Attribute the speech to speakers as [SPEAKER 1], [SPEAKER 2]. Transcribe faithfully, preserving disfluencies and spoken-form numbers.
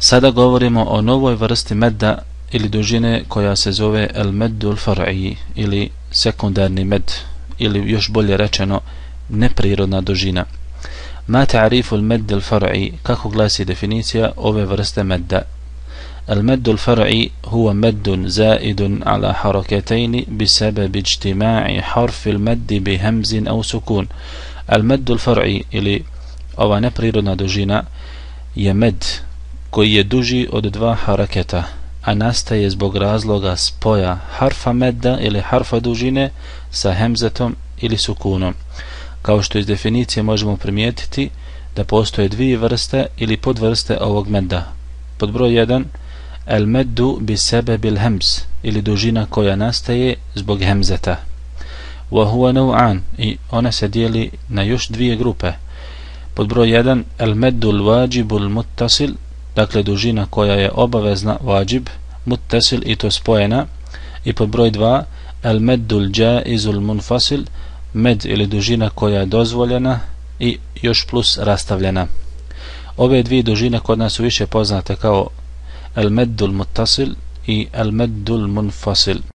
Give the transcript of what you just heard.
[SPEAKER 1] Sada govorimo o novoj vrsti medda ili dužine koja se zove el meddul far'i ili sekundarni med, ili još bolje rečeno neprirodna dužina. Ma ta'rifu al medd al far'i, kako glasi definicija ove vrste medda? المد الفرعي هو مد زائد على حركتين بسبب اجتماع حرف المد بهمز أو سكون. المد الفرعي ili ova neprirodna dužina je med koji je duži od dva haraketa, a nastaje zbog razloga spoja harfa medda ili harfa dužine sa hemzetom ili sukunom. Kao što iz definicije možemo primijetiti da postoje dvije vrste ili podvrste ovog medda. Pod broj jedan, el meddu bi sebebil hemz, ili dužina koja nastaje zbog hemzeta. Wa huwa naw'an, i ona se dijeli na još dvije grupe. Pod broj jedan, el meddul wajibul muttasil, dakle dužina koja je obavezna, wajib, muttasil i to spojena. I pod broj dva, el meddul jaizul munfasil, med ili dužina koja je dozvoljena i još plus rastavljena. Ove dvije dužine kod nas su više poznate kao el meddul muttasil i el meddul munfasil.